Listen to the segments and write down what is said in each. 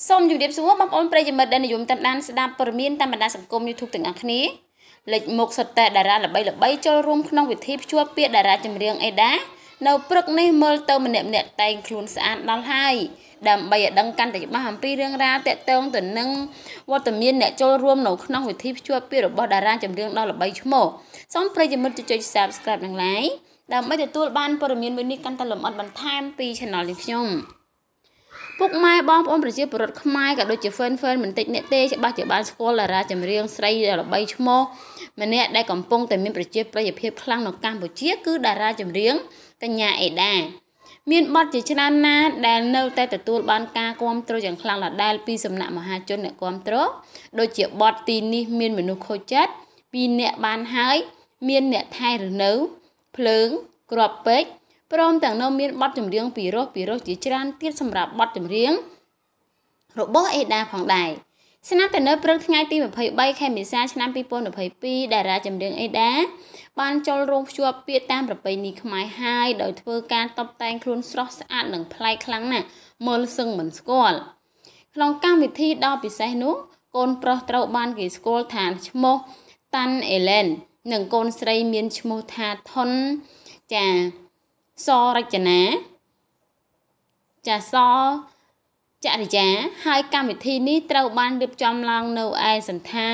សូមជម្រាបសួរបងប្អូនប្រិយមិត្តដែលនិយមតាមដានស្ដាប់ព័ត៌មានតាមបណ្ដាសង្គម YouTube ទាំងអស់គ្នាលេចមុខសុទ្ធតែតារាល្បីៗចូលរួមក្នុងពិធីភ្ជាប់ពាក្យតារាចម្រៀងអេដានៅព្រឹកនេះមើលទៅម្នាក់តែងខ្លួនស្អាតដល់ហើយដើម្បីឲ្យដឹងកាន់តែច្បាស់អំពីរឿងរ៉ាវតាក់ទងទៅនឹងវត្តមានអ្នកចូលរួមនៅក្នុងពិធីភ្ជាប់ពាក្យរបស់តារាចម្រៀងដ៏ល្បីឈ្មោះសូមប្រិយមិត្តចុច Subscribe និង Like ដើម្បីទទួលបានព័ត៌មានមួយនេះកាន់តែលម្អិតបន្ថែមពី Channel នេះខ្ញុំពុកម៉ែបងប្អូនប្រជាពលរដ្ឋខ្មែរក៏ដូចជា fan មិនតិចអ្នកទេច្បាស់ជាបានស្គាល់តារាចម្រៀងស្រីល្បីឈ្មោះម្នាក់ដែលកំពុងតែមានប្រជាប្រិយភាពខ្លាំងនៅកម្ពុជាគឺតារាចម្រៀងកញ្ញាអេដាមានបទជាច្រើនណាស់ដែលនៅតែទទួលបានការគាំទ្រយ៉ាងខ្លាំងដដែលពីសំណាក់មហាជនអ្នកគាំទ្រដូចជាបទទីនេះមានមនុស្សខូចចិត្ត2អ្នកបានហើយមានអ្នកថែឬនៅភ្លើងក្របពេជ្រព្រមទាំងនៅមានបទចម្រៀងពីរោះជាច្រើនទៀតសម្រាប់បទចម្រៀងរបស់អេដាផងដែរស្នាប់តែនៅព្រឹកថ្ងៃទី23ខែមេសាឆ្នាំ2022តារាចម្រៀងអេដាបានចូលរួមភ្ជាប់ពាក្យតាមប្រពៃណីខ្មែរហើយដោយធ្វើការតុបតែងខ្លួនស្រស់ស្អាតនិងប្លែកខ្លាំងណាស់មើលសឹងមិនស្គាល់ក្នុងកម្មវិធីដ៏ពិសេសនោះកូនប្រុសត្រូវបានគេស្គាល់ថាឈ្មោះតាន់អេឡែននិងកូនស្រីមានឈ្មោះថាថុនចាសរចនាចាសចរិយាហើយកម្មវិធីនេះត្រូវបានរៀបចំឡើងនៅឯសន្តា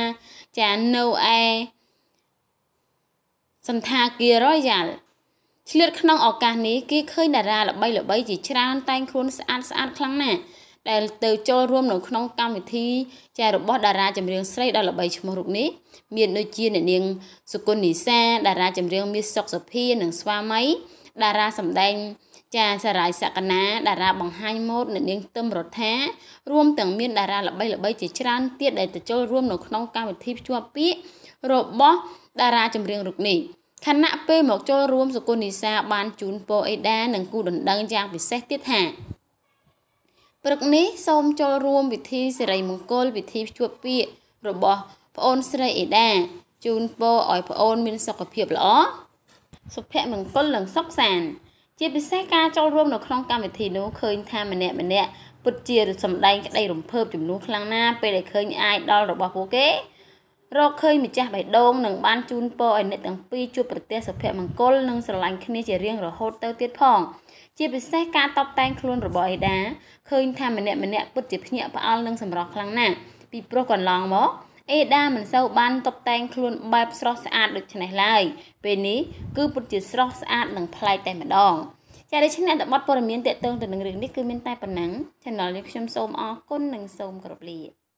គារ Royal ឆ្លៀតក្នុងឱកាសនេះគេឃើញតារាល្បីជាច្រើនតែងខ្លួនស្អាតខ្លាំងណាស់ដែលទៅចូលរួមនៅក្នុងកម្មវិធីចារបស់តារាចម្រៀងស្រីដ៏ល្បីឈ្មោះរូបនេះមានដូចជាអ្នកនាងសុគន្ធនិសាតារាចម្រៀងមាសសុកសុភានិងស្វាមីតារាសម្ដែងចាសារាយសក្កណាតារាបង្ហាញម៉ូដអ្នកនាងទឹមរដ្ឋារួមទាំងមានតារាល្បីជាច្រើនទៀតដែលទៅចូលរួមនៅក្នុងកម្មវិធីភ្ជាប់ពាក្យរបស់តារាចម្រៀងរូបនេះខណៈពេលមកចូលរួមសុគន្ធនិសាបានជូនពរអេដានិងគូដណ្ដឹងយ៉ាងពិសេសទៀតថាព្រឹកនេះសូមចូលរួមពិធីសិរីមង្គលពិធីភ្ជាប់ពាក្យរបស់ប្អូនស្រីអេដាជូនពរឲ្យប្អូនមានសុខភាពល្អសុភមង្គលនិងសុខសាន្តជាពិសេសការចូលរួមនៅក្នុងកម្មវិធីនោះឃើញថាម្នាក់ពិតជាសម្ដែងក្តីរំភើបជំនួសខ្លាំងណាស់ពេលដែលឃើញអាយដលរបស់ពួកគេរកឃើញម្ចាស់បេះដូងនិងបានជូនពរឲ្យអ្នកទាំងពីរជួបប្រទះសុភមង្គលនិងស្រឡាញ់គ្នាជារៀងរហូតទៅទៀតផងជាពិសេសការតុបតែងខ្លួនរបស់អេដាឃើញថាម្នាក់ពិតជាភ្ញាក់ផ្អើលនិងសម្រស់ខ្លាំងណាស់ពីព្រោះកន្លងមកអេដាមិនសូវបានតុបតែងខ្លួនបែបស្រស់ស្អាតដូចនេះឡើយពេលនេះគឺពិតជាស្រស់ស្អាតនិងប្លែកតែម្ដងចា៎ដូច្នេះបទព័ត៌មានទាក់ទងទៅនឹងរឿងនេះគឺមានតែប៉ុណ្ណឹង Channel នេះខ្ញុំសូមអរគុណនិងសូមគោរពលា